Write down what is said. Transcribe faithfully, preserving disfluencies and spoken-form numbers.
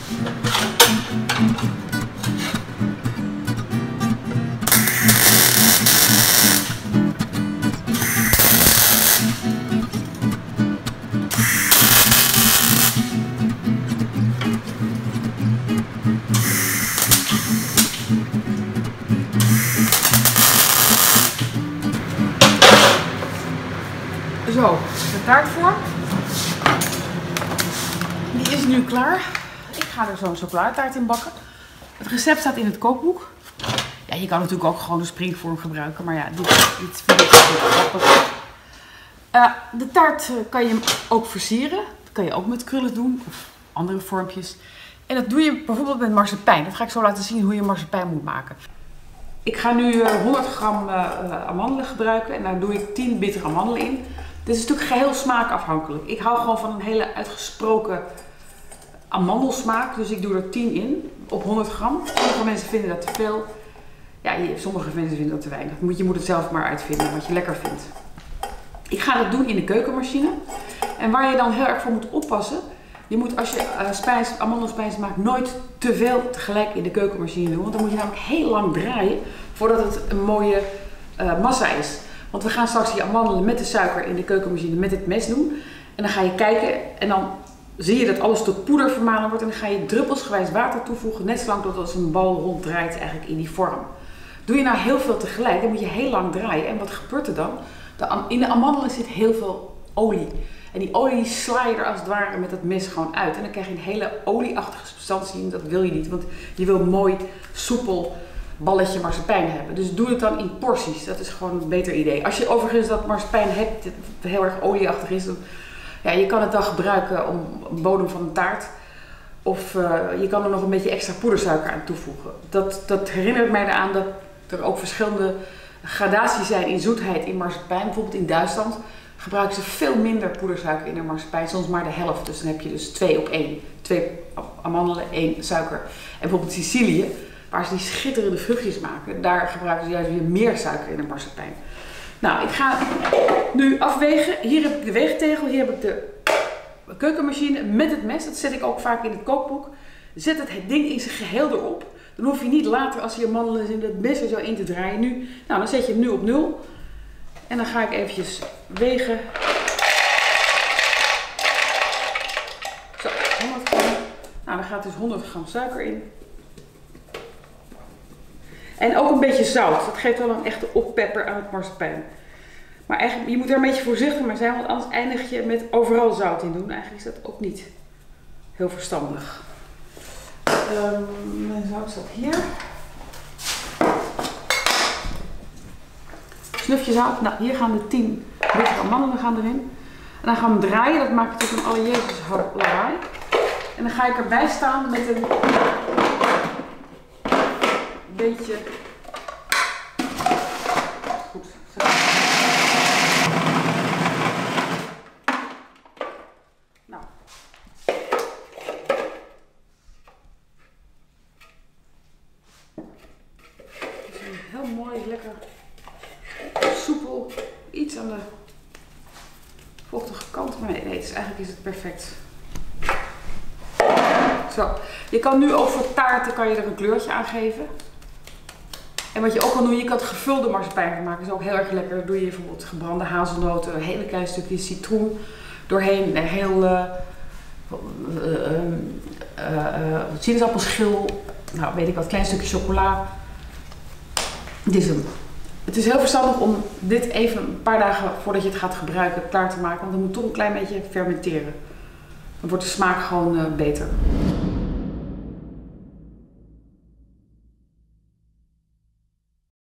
Zo, de taartvorm. Die is nu klaar. Ik ga er zo'n chocoladetaart in bakken. Het recept staat in het kookboek. Ja, je kan natuurlijk ook gewoon de springvorm gebruiken, maar ja, dit, dit vind ik grappig. Uh, de taart kan je ook versieren. Dat kan je ook met krullen doen of andere vormpjes. En dat doe je bijvoorbeeld met marsepein. Dat ga ik zo laten zien hoe je marsepein moet maken. Ik ga nu honderd gram uh, amandelen gebruiken en daar doe ik tien bittere amandelen in. Dit is natuurlijk geheel smaakafhankelijk. Ik hou gewoon van een hele uitgesproken amandelsmaak, dus ik doe er tien in op honderd gram. Sommige mensen vinden dat te veel. Ja, sommige mensen vinden dat te weinig. Je moet het zelf maar uitvinden wat je lekker vindt. Ik ga dat doen in de keukenmachine. En waar je dan heel erg voor moet oppassen, je moet als je uh, spijs, amandelspijs maakt nooit te veel tegelijk in de keukenmachine doen. Want dan moet je namelijk heel lang draaien voordat het een mooie uh, massa is. Want we gaan straks die amandelen met de suiker in de keukenmachine met het mes doen. En dan ga je kijken en dan zie je dat alles tot poeder vermalen wordt. En dan ga je druppelsgewijs water toevoegen, net zolang tot als een bal ronddraait eigenlijk in die vorm. Doe je nou heel veel tegelijk, dan moet je heel lang draaien. En wat gebeurt er dan? De, in de amandelen zit heel veel olie. En die olie sla je er als het ware met dat mes gewoon uit. En dan krijg je een hele olieachtige substantie en dat wil je niet. Want je wil mooi, soepel balletje marsepein hebben. Dus doe het dan in porties. Dat is gewoon een beter idee. Als je overigens dat marsepein hebt, dat heel erg olieachtig is, dan, ja, je kan het dan gebruiken om een bodem van een taart. Of uh, je kan er nog een beetje extra poedersuiker aan toevoegen. Dat, dat herinnert mij eraan dat er ook verschillende gradaties zijn in zoetheid in marsepein. Bijvoorbeeld in Duitsland gebruiken ze veel minder poedersuiker in de marsepein, soms maar de helft. Dus dan heb je dus twee op één. Twee amandelen, één suiker. En bijvoorbeeld in Sicilië, waar ze die schitterende vruchtjes maken, daar gebruiken ze juist weer meer suiker in de marsepein. Nou, ik ga nu afwegen. Hier heb ik de weegtegel, hier heb ik de keukenmachine met het mes. Dat zet ik ook vaak in het kookboek. Zet het ding in zijn geheel erop. Dan hoef je niet later, als je amandelen in het mes er zo in te draaien. Nu, nou, dan zet je hem nu op nul. En dan ga ik eventjes wegen. Zo, honderd gram. Nou, dan gaat dus honderd gram suiker in. En ook een beetje zout. Dat geeft wel een echte oppepper aan het marsepein. Maar eigenlijk, je moet er een beetje voorzichtig mee zijn, want anders eindig je met overal zout in doen. Eigenlijk is dat ook niet heel verstandig. Um, mijn zout staat hier. Snufje zout. Nou, hier gaan de tien bittere amandelen gaan erin. En dan gaan we hem draaien. Dat maakt natuurlijk een alle Jezus lawaai. En dan ga ik erbij staan met een beetje. Goed. Nou. Het is een heel mooi, lekker soepel, iets aan de vochtige kant, maar nee, nee, het is, eigenlijk is het perfect. Zo, je kan nu ook voor taarten kan je er een kleurtje aan geven. En wat je ook kan doen, je kan het gevulde marsepein van maken, dat is ook heel erg lekker. Dan doe je bijvoorbeeld gebrande hazelnoten, een hele klein stukje citroen doorheen, een heel uh, uh, uh, uh, sinaasappelschil, nou weet ik wat, klein stukje chocola. Dit is hem. Het is heel verstandig om dit even een paar dagen voordat je het gaat gebruiken klaar te maken, want dan moet toch een klein beetje fermenteren. Dan wordt de smaak gewoon uh, beter.